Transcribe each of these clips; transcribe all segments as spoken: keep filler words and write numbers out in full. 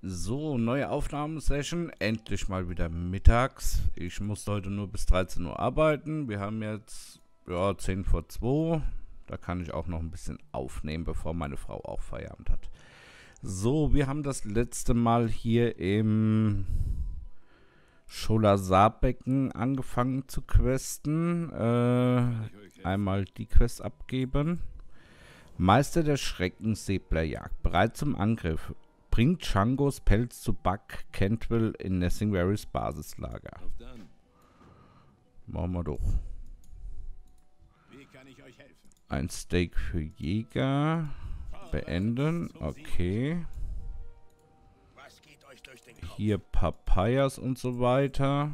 So, neue Aufnahmesession. Endlich mal wieder mittags. Ich musste heute nur bis dreizehn Uhr arbeiten. Wir haben jetzt ja, zehn vor zwei. Da kann ich auch noch ein bisschen aufnehmen, bevor meine Frau auch Feierabend hat. So, wir haben das letzte Mal hier im Scholasar-Becken angefangen zu questen. Äh, einmal die Quest abgeben. Meister der Schreckensäblerjagd. Bereit zum Angriff. Bringt Changos Pelz zu Buck Cantwell in Nessingvarys Basislager. Machen wir doch. Wie kann ich euch helfen? Ein Steak für Jäger. Beenden. Okay. Was geht euch durch den Kopf? Hier Papayas und so weiter.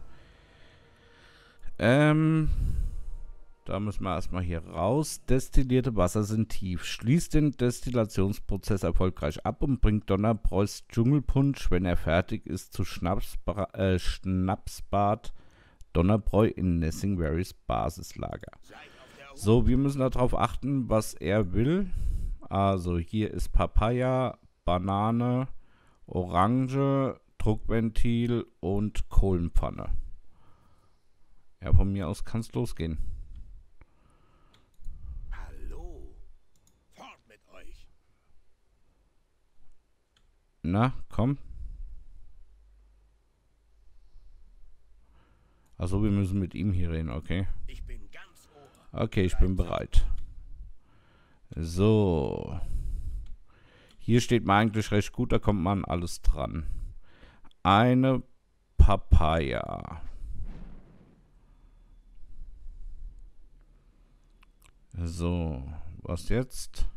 Ähm... Da müssen wir erstmal hier raus. Destillierte Wasser sind tief. Schließt den Destillationsprozess erfolgreich ab und bringt Donnerbräus Dschungelpunsch, wenn er fertig ist, zu Schnapsba äh, Schnapsbad Donnerbräu in Nessingvarys Basislager. So, wir müssen darauf achten, was er will. Also hier ist Papaya, Banane, Orange, Druckventil und Kohlenpfanne. Ja, von mir aus kann es losgehen. Na, komm. Also wir müssen mit ihm hier reden, okay. Ich bin ganz Ohr. Okay, ich bin bereit. So. Hier steht man eigentlich recht gut, da kommt man alles dran. Eine Papaya. So, was jetzt?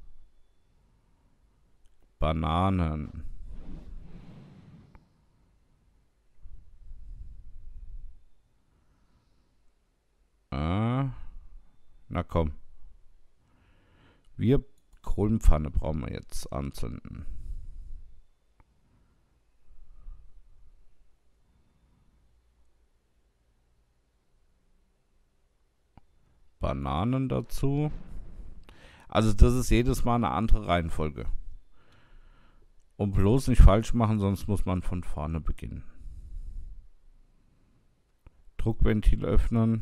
Bananen. Ah. Na komm. Wir Kohlenpfanne brauchen wir jetzt anzünden. Bananen dazu. Also das ist jedes Mal eine andere Reihenfolge. Und bloß nicht falsch machen, sonst muss man von vorne beginnen. Druckventil öffnen.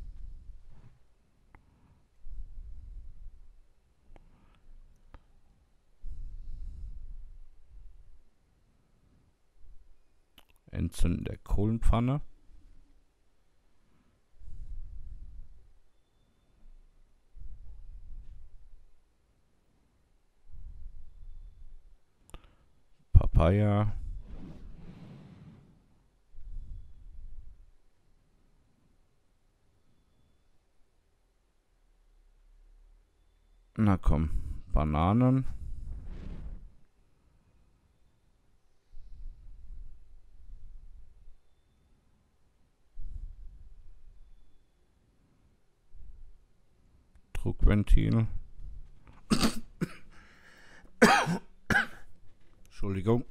Entzünden der Kohlenpfanne. Papaya. Na komm, Bananen. Druckventil. Entschuldigung.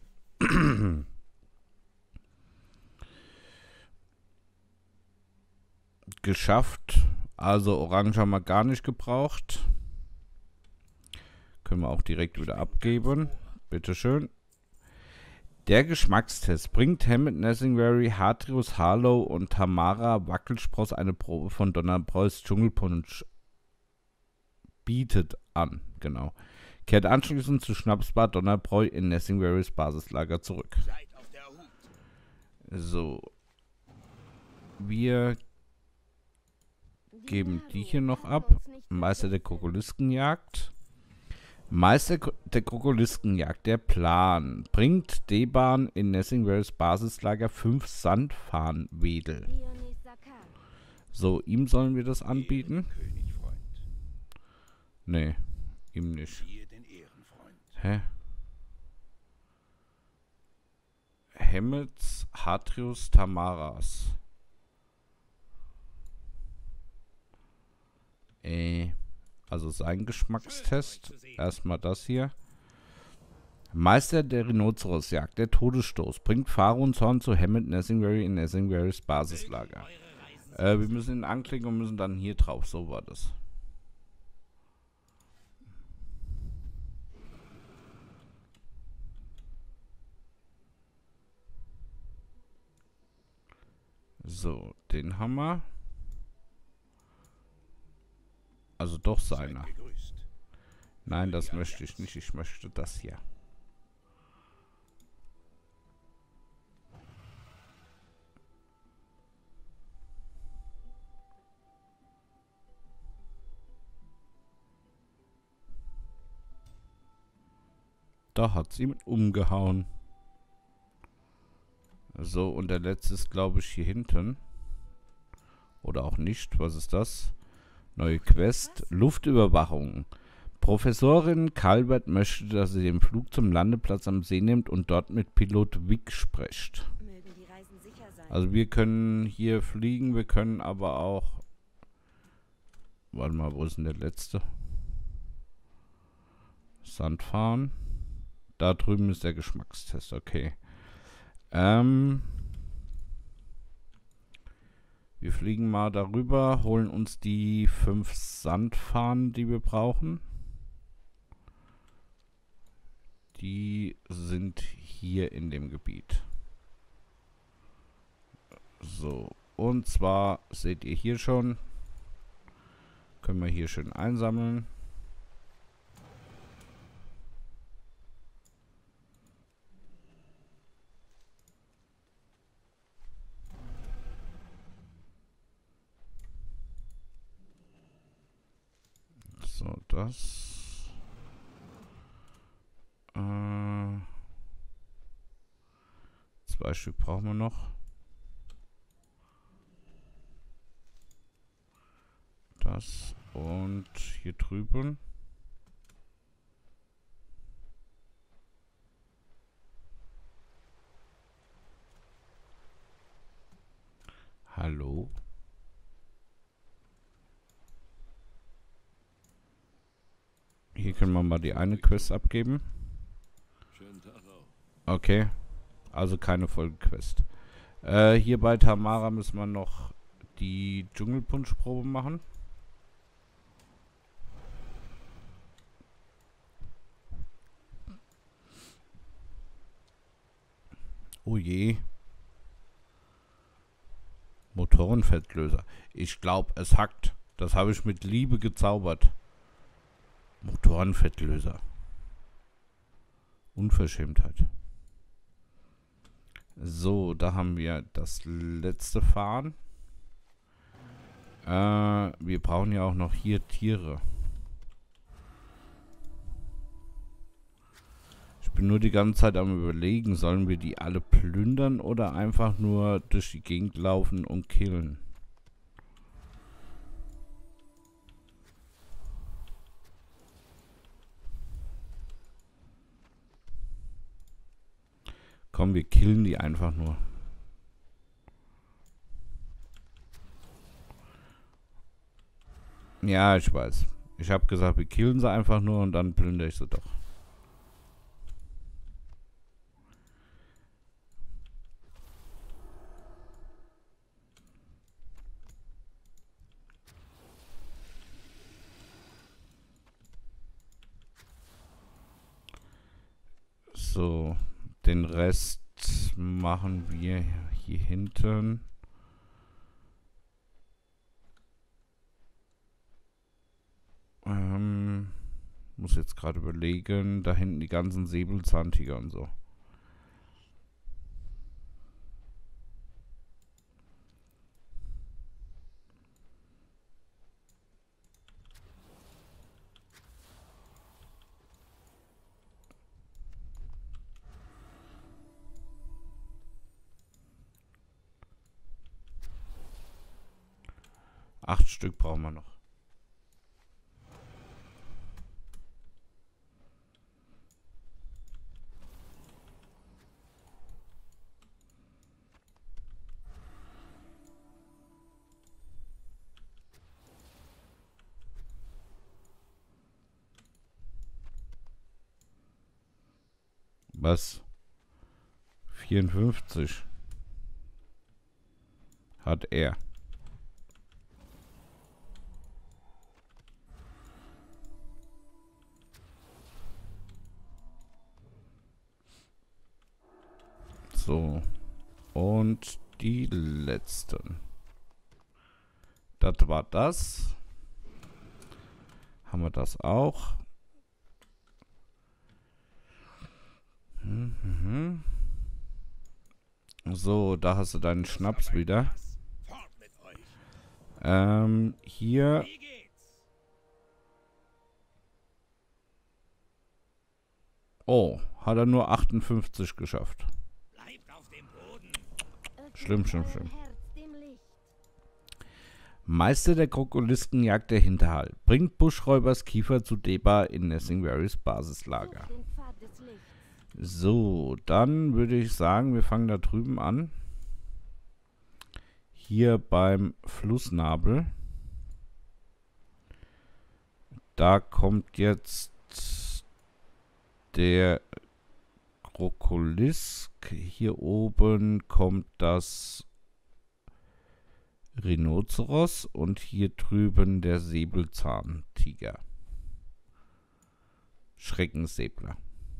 Geschafft. Also Orange haben wir gar nicht gebraucht. Können wir auch direkt wieder abgeben. Bitteschön. Der Geschmackstest. Bringt Hammett, Nessingvary, Hatrius, Harlow und Tamara Wackelspross eine Probe von Donnerbräus Dschungelpunsch. Bietet an. Genau. Kehrt anschließend zu Schnapsbad Donnerbräu in Nessingvarys Basislager zurück. Seid auf der Hut. So. Wir geben die hier noch ab. Meister der Krokoliskenjagd. Meister der Krokoliskenjagd. Der Plan. Bringt D-Bahn in Nessingvarys Basislager fünf Sandfahnenwedel. So, ihm sollen wir das anbieten? König, Freund. Nee, ihm nicht. Siehe den Ehrenfreund. Hä? Hemmets, Hatrius, Tamaras. Äh, also sein Geschmackstest. Erstmal das hier. Meister der Rhinocerosjagd, der Todesstoß. Bringt Farunzorn zu Hammett Nessingvary in Nessingvarys Basislager. Äh, wir müssen ihn anklicken und müssen dann hier drauf. So war das. So, den haben wir. Also doch seiner. Nein, das möchte ich nicht. Ich möchte das hier. Da hat sie mit umgehauen. So, und der letzte ist, glaube ich, hier hinten. Oder auch nicht. Was ist das? Neue Quest. Luftüberwachung. Professorin Calvert möchte, dass ihr den Flug zum Landeplatz am See nehmt und dort mit Pilot Vic sprecht. Also wir können hier fliegen, wir können aber auch... Warte mal, wo ist denn der letzte? Sand fahren. Da drüben ist der Geschmackstest, okay. Ähm, wir fliegen mal darüber, holen uns die fünf Sandfahnen, die wir brauchen. Die sind hier in dem Gebiet. So, und zwar seht ihr hier schon, können wir hier schön einsammeln. So, das. Äh, zwei Stück brauchen wir noch. Das und hier drüben. Hallo? Hier können wir mal die eine Quest abgeben. Okay. Also keine Folgequest. Äh, hier bei Tamara müssen wir noch die Dschungelpunschprobe machen. Oh je. Motorenfettlöser. Ich glaube, es hackt. Das habe ich mit Liebe gezaubert. Motorenfettlöser. Unverschämtheit. So, da haben wir das letzte Fahren. Äh, wir brauchen ja auch noch hier Tiere. Ich bin nur die ganze Zeit am Überlegen, sollen wir die alle plündern oder einfach nur durch die Gegend laufen und killen? Komm, wir killen die einfach nur. Ja, ich weiß. Ich habe gesagt, wir killen sie einfach nur und dann plündere ich sie doch. So, den Rest machen wir hier hinten. Ähm, muss jetzt gerade überlegen, da hinten die ganzen Säbelzahntiger und so. Acht Stück brauchen wir noch. Was? vierundfünfzig. Hat er. So. Und die letzten. Das war das. Haben wir das auch. Mhm. So, da hast du deinen Schnaps wieder. Ähm, hier. Oh, hat er nur achtundfünfzig geschafft. Schlimm, schlimm, schlimm. Meister der Krokolisken jagt der Hinterhalt. Bringt Buschräubers Kiefer zu Deba in Nessingberrys Basislager. So, dann würde ich sagen, wir fangen da drüben an. Hier beim Flussnabel. Da kommt jetzt der Krokolisk. Hier oben kommt das Rhinoceros und hier drüben der Säbelzahntiger. Schreckensäbler.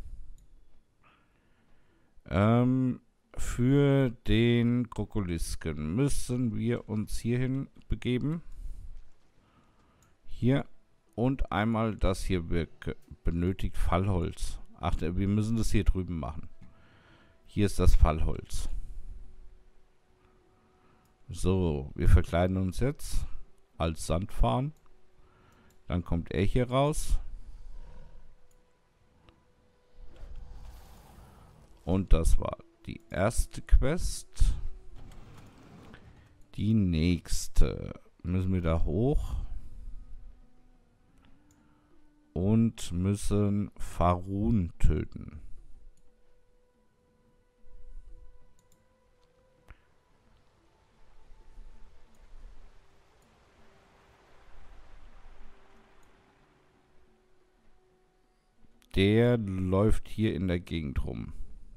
Ähm, für den Krokolisken müssen wir uns hierhin begeben. Hier und einmal das hier benötigt Fallholz. Ach, wir müssen das hier drüben machen. Hier ist das Fallholz. So, wir verkleiden uns jetzt als Sandfarn. Dann kommt er hier raus. Und das war die erste Quest. Die nächste. Müssen wir da hoch. Und müssen Farun töten. Der läuft hier in der Gegend rum.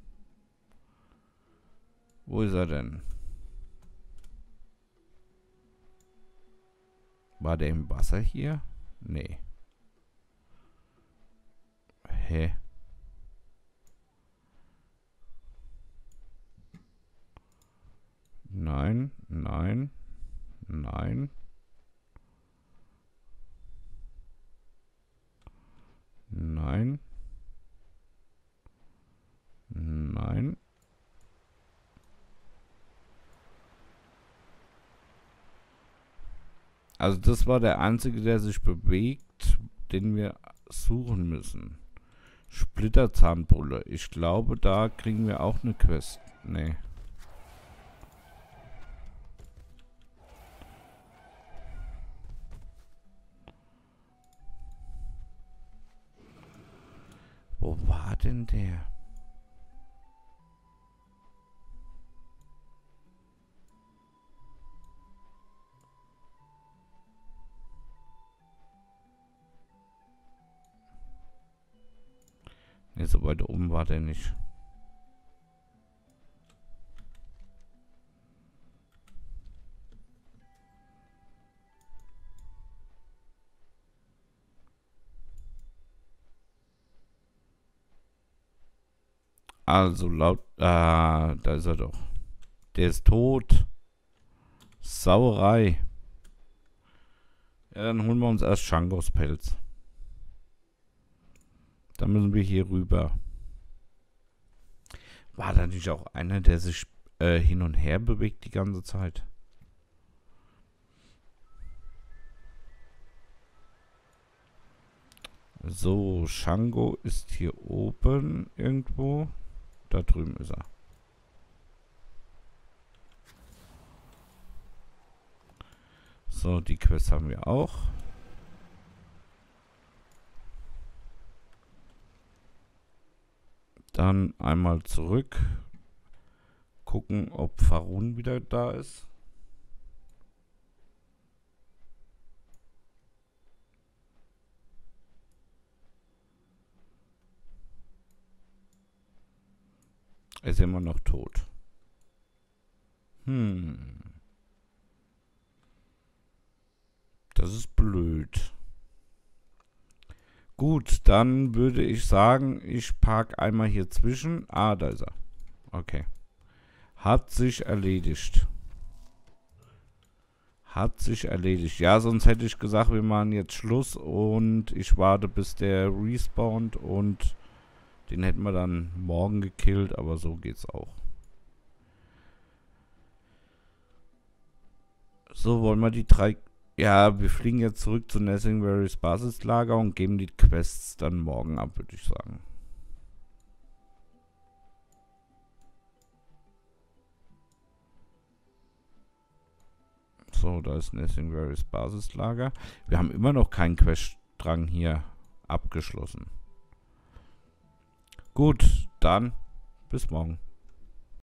Wo ist er denn? War der im Wasser hier? Nee. Hä? Nein, nein, nein. Nein. Nein. Also das war der einzige, der sich bewegt, den wir suchen müssen. Splitterzahnbulle. Ich glaube, da kriegen wir auch eine Quest. Nee. Wo war denn der? Ne, so weit oben war der nicht. Also laut... Ah, da ist er doch. Der ist tot. Sauerei. Ja, dann holen wir uns erst Shangos Pelz. Da müssen wir hier rüber. War da nicht auch einer, der sich äh, hin und her bewegt die ganze Zeit? So, Shango ist hier oben irgendwo. Da drüben ist er. So, die Quest haben wir auch. Dann einmal zurück. Gucken, ob Farun wieder da ist. Er ist immer noch tot. Hm. Das ist blöd. Gut, dann würde ich sagen, ich parke einmal hier zwischen. Ah, da ist er. Okay. Hat sich erledigt. Hat sich erledigt. Ja, sonst hätte ich gesagt, wir machen jetzt Schluss und ich warte, bis der respawnt und den hätten wir dann morgen gekillt, aber so geht's auch. So, wollen wir die drei... Ja, wir fliegen jetzt zurück zu Nessingberrys Basislager und geben die Quests dann morgen ab, würde ich sagen. So, da ist Nessingberrys Basislager. Wir haben immer noch keinen Queststrang hier abgeschlossen. Gut, dann bis morgen.